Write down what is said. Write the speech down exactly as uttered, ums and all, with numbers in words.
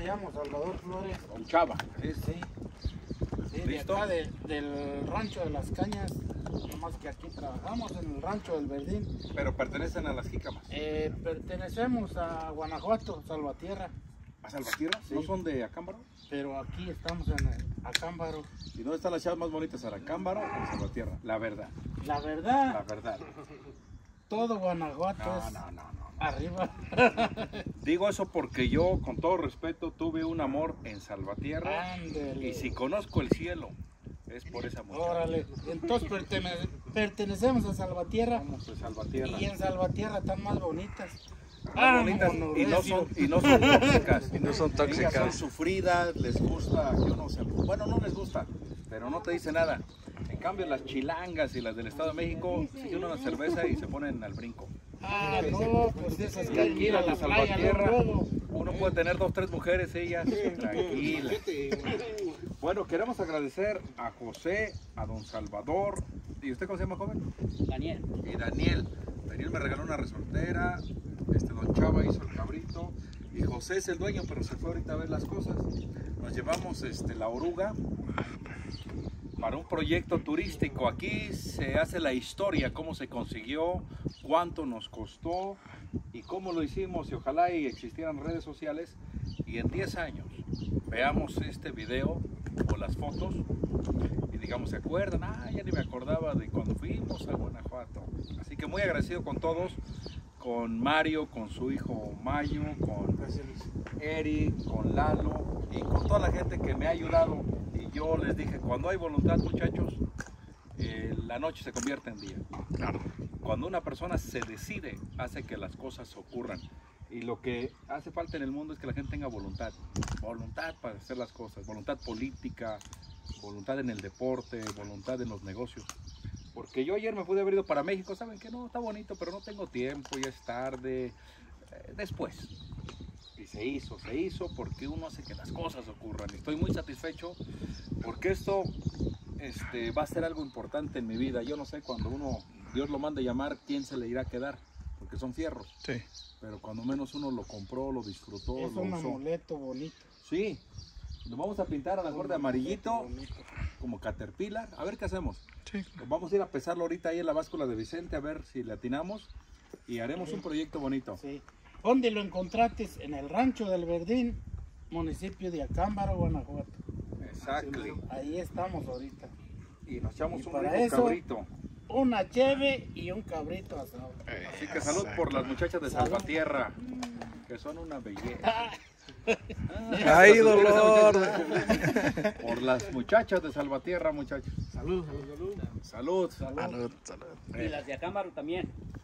llamo Salvador Flores. Don Chava. Sí, sí. Sí, de ¿Listo? acá de, del rancho de las Cañas. Nomás que aquí trabajamos en el rancho del Verdín. Pero pertenecen a las jícamas. Eh, pertenecemos a Guanajuato, Salvatierra. ¿A Salvatierra? Sí. ¿No son de Acámbaro? Pero aquí estamos en el Acámbaro. ¿Y dónde están las chavas más bonitas? ¿En Acámbaro o en Salvatierra? La verdad. La verdad, La verdad. todo Guanajuato No, es no, no, no. arriba. Digo eso porque yo, con todo respeto, tuve un amor en Salvatierra. Ándele. Y si conozco el cielo, es por esa muchacha. Órale, entonces pertene pertenecemos a Salvatierra. Vamos de Salvatierra. Y en Salvatierra están más bonitas. Más bonitas Vámonos, y no recio. son, y no son tóxicas. Y no son tóxicas. Ellas son sufridas, les gusta, que uno se, bueno, no les gusta, pero no te dice nada. En cambio, las chilangas y las del Estado de México se llevan una cerveza y se ponen al brinco. Ah, no, pues esas Y que aquí ir a las la de playa Salvatierra, luego. uno puede tener dos, tres mujeres, ellas tranquilas. Bueno, queremos agradecer a José, a don Salvador, ¿y usted cómo se llama, joven? Daniel. Y Daniel. Daniel me regaló una resortera, este don Chava hizo el cabrito, y José es el dueño, pero se fue ahorita a ver las cosas. Nos llevamos este, la oruga para un proyecto turístico. Aquí se hace la historia, cómo se consiguió, cuánto nos costó y cómo lo hicimos, y ojalá y existieran redes sociales y en diez años veamos este video o las fotos y digamos, ¿se acuerdan? Ah, ya ni me acordaba de cuando fuimos a Guanajuato. Así que muy agradecido con todos, con Mario, con su hijo Mayo, con Eric, con Lalo y con toda la gente que me ha ayudado. Y yo les dije, cuando hay voluntad, muchachos, eh, la noche se convierte en día. Claro. Cuando una persona se decide, hace que las cosas ocurran. Y lo que hace falta en el mundo es que la gente tenga voluntad. Voluntad para hacer las cosas, voluntad política, voluntad en el deporte, voluntad en los negocios. Porque yo ayer me pude haber ido para México, saben que no, está bonito, pero no tengo tiempo, ya es tarde, eh, después. Y se hizo, se hizo porque uno hace que las cosas ocurran. Y estoy muy satisfecho porque esto este, va a ser algo importante en mi vida. Yo no sé cuando uno, Dios lo mande llamar, quién se le irá a quedar, porque son fierros. Sí. Pero cuando menos uno lo compró, lo disfrutó, Es lo un usó. amuleto bonito. Sí, lo vamos a pintar a la mejor de amarillito, Bonito. como Caterpillar. A ver qué hacemos. Sí. Pues vamos a ir a pesarlo ahorita ahí en la báscula de Vicente, a ver si le atinamos. Y haremos un proyecto bonito. Sí. ¿Dónde lo encontraste? En el rancho del Verdín, municipio de Acámbaro, Guanajuato. Exacto. Ahí estamos ahorita. Y nos echamos Y un para rico eso- cabrito. Una cheve y un cabrito asado. Así que salud por las muchachas de Salud. Salvatierra, que son una belleza. ¡Ay, dolor! Por las muchachas de Salvatierra, muchachos. Salud, salud, salud. Salud. Salud, salud. Y las de Acámbaro también.